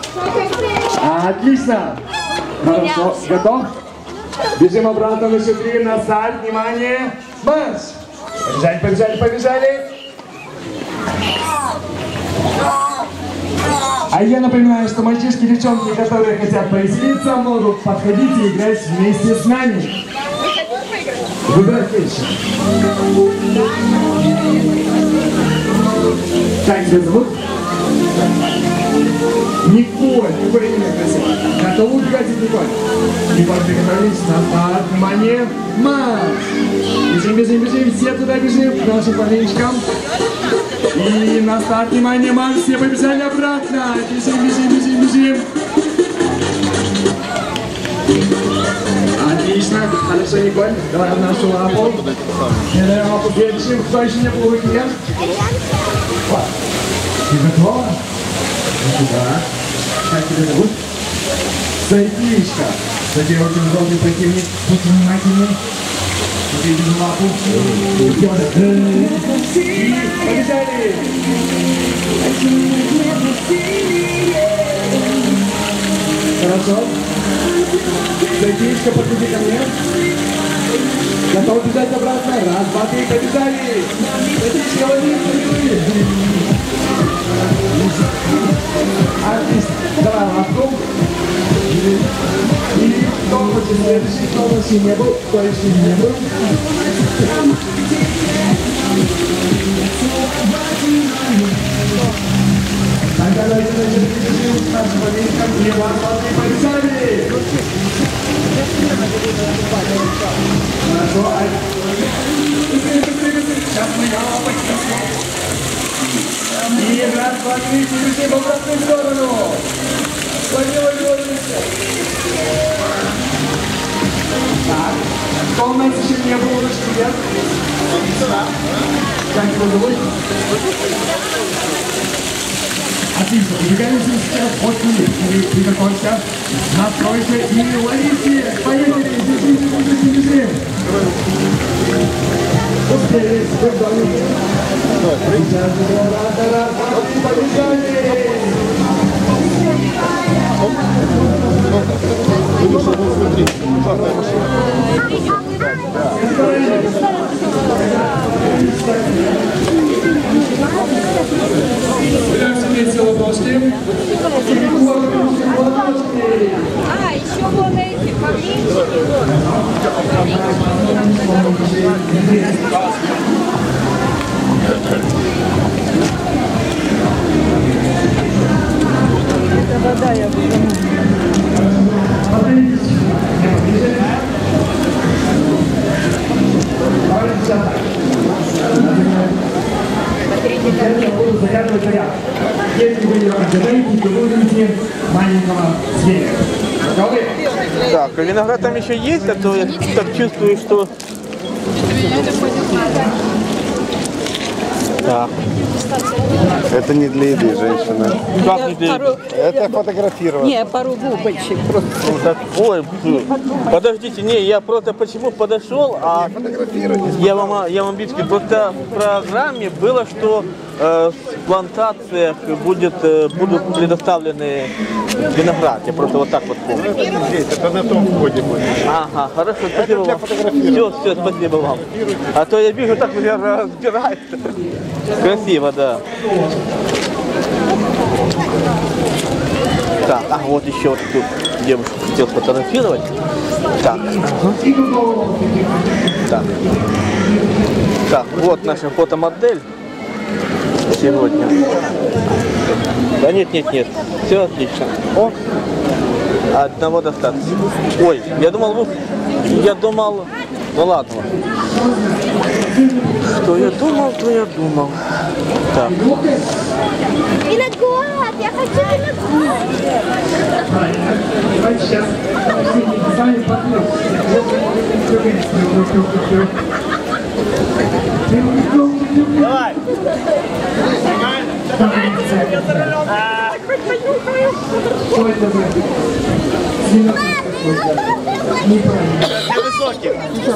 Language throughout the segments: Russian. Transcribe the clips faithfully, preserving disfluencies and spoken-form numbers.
Отлично. Хорошо. Готов? Бежим обратно на счет три. На старт. Внимание. Марш. Побежали, побежали, побежали. А я напоминаю, что мальчишки и девчонки, которые хотят повеселиться, могут подходить и играть вместе с нами. Выбирать вещи. Как тебя зовут? Николь. Николь имя красивое. Готовы убегать от Николь? Николь, приготовились. На старт. Внимание. Марш. Бежим, бежим, бежим. Все туда бежим. К нашим парничкам. И на старт. Внимание. Марш. Все побежали обратно. Бежим, бежим, бежим, бежим. Отлично. Хорошо, Николь. Давай в нашу лапу. Кидаем лапу. Бежим. Кто еще не был в руке? Ты готова? Да. Как тебя зовут? Софишка. Кстати, очень удобный противник. Будьте внимательны. Видим лапу. И побежали. Хорошо. Софишка, подходи ко мне. Готов бежать обратно. Раз, два, три, побежали. Софишка, лови. Отлично. Давай лапку. И кто хочет следующий, кто еще не был, кто еще не был. Тогда давайте начнем с нашим моментом. И вас, вас не побежали. Хорошо. Сейчас мы его и раз, два, три, бежим в обратную сторону. Так, кто у нас еще не был, ручки вверх? Как его зовут? Отлично, убегаем сейчас от них. Приготовься, настройся и ловите. Поехали, бежим, бежим, бежим. Успели, выдохнули. Сейчас раз, раз, два, три, побежали. Смотри, ужасная машина. Весело пошли. А, еще вон эти, поменьше. Это вода, я буду. Я буду загадывать заряд. Если вы не разгадаете, то вы увидите маленького зверя. Готовы? Так, а виноград там еще есть, а то я так чувствую, что... Так. Это не для еды, женщина. Как не для еды? Это фотографировать. Не, пару губочек просто. Ну, так, ой, подождите, не, я просто почему подошел, а я вам, я вам объясню, просто в программе было, что э, в плантациях будет, э, будут предоставлены виноград. Я просто вот так вот помню. Это здесь, это на том входе будет. Ага, хорошо, спасибо вам. Все, все, спасибо вам. А то я вижу, так меня разбирает. Красиво, да. Так, а вот еще вот тут девушку хотел сфотографировать. Так, ага. Так. Так, вот наша фотомодель сегодня. Да нет, нет, нет. Все отлично. О, одного достаточно. Ой, я думал, вы... Я думал... Ну ладно. Что я думал, то я думал. Так. Виноград! Я хочу виноград! Давайте сейчас сами поднем. Давай! Что это будет? Я высокий.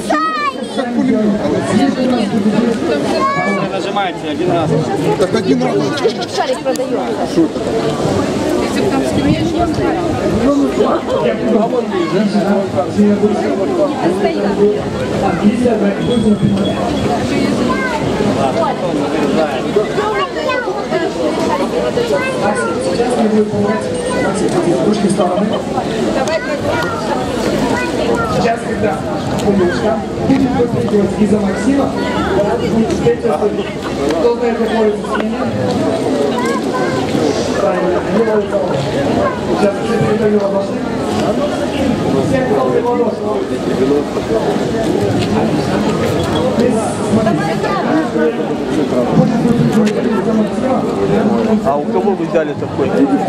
Нажимаете один раз. Так один раз. Шарик продает. Шутка. Сейчас я буду помогать Максим, ручки в стороны. Сейчас, когда умничка будет выпрыгивать из-за Максима, кто знает, как молится с ними? Правильно, не молится. Сейчас все передаю ладоши. Все кладут ладоши. А у кого вы взяли такой?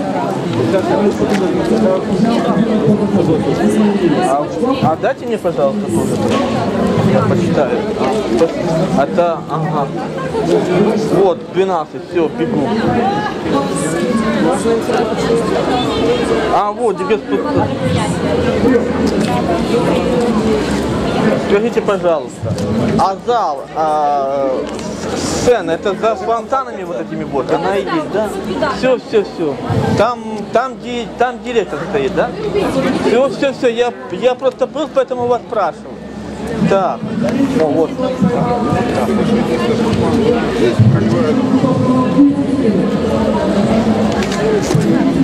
А, а дайте мне, пожалуйста, тоже. Я почитаю. Это, ага. Вот, двенадцать, все, бегу. А, вот, тебе тут. Скажите, пожалуйста, а зал, а, сцена, это за фонтанами вот этими вот, она и есть, да? Все, все, все. Там, там, где, там директор стоит, да? Все, все, все, я, я просто был, поэтому вас спрашиваю. Так, ну вот. Так.